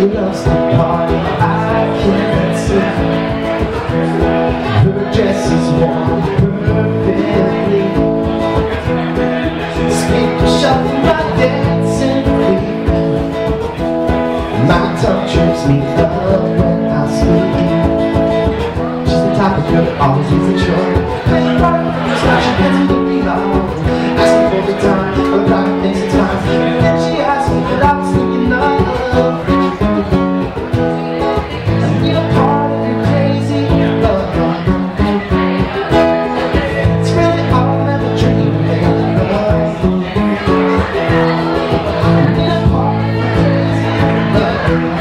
loves to party, I can't see. Her dress is worn perfectly. Speak to shuffle my dancing feet. My tongue trips me up when I speak. She's the type of girl that always needs a choice. Playing part of the style, she gets me to be loud. Asking for the time, but life takes the time. And then she asked me what I was thinking of. I need a part of your crazy love. It's really all that I'm dreaming of. I need a part of your crazy love.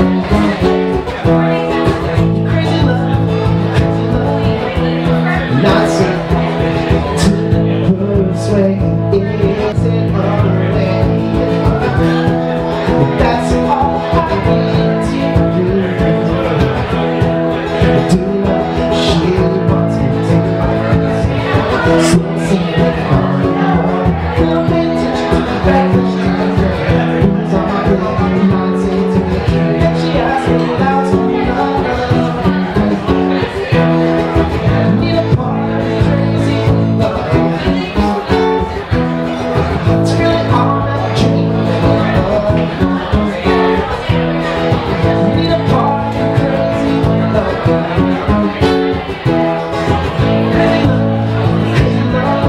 Crazy love, crazy love. Not so to persuade, is it unaware? That's all I need to do. Do what she wants me to. Slow singing on the wall. Don't pay attention to the fact that she's a girl. It's on my brain, mind saying to me. And she asked me what I was going on. I need a part of crazy love. It's really all that I'm dreaming of. I need a part of crazy love. Crazy love,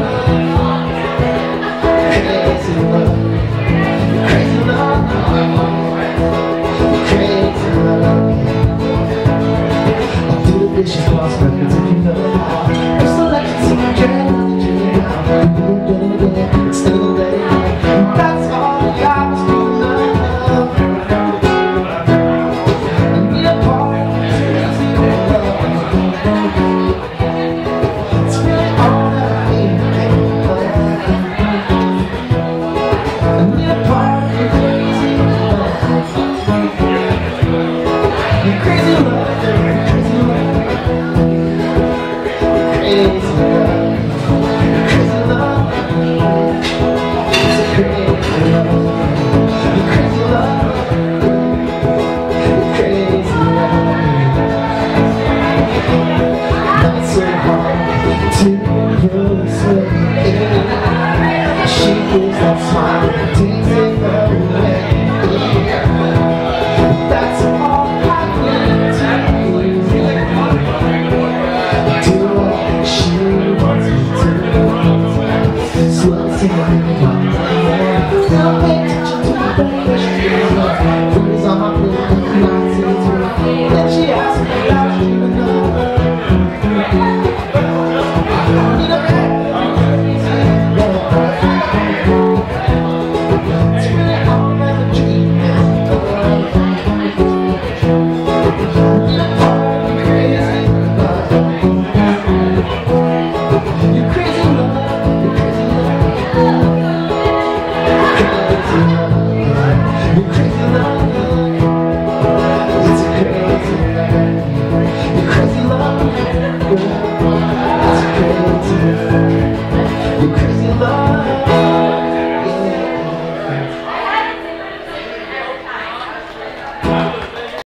crazy love, crazy love, crazy love. I'll do the dishes, lost records if you know. Her selection seems dreaded, it's still late. That's all that I was dreaming of. I need a part of crazy love. It's really all that I need. I need a part of crazy love. Crazy love, crazy love, crazy love. Crazy love, it's a crazy love, crazy love, crazy love. Not so hard to persuade. She gives that smile, takes it away. That's all I need to do. Do what she wants me to. Slow singing on the wall. Don't pay attention to the baby. She's on my blue, not saying to me. Then she asked me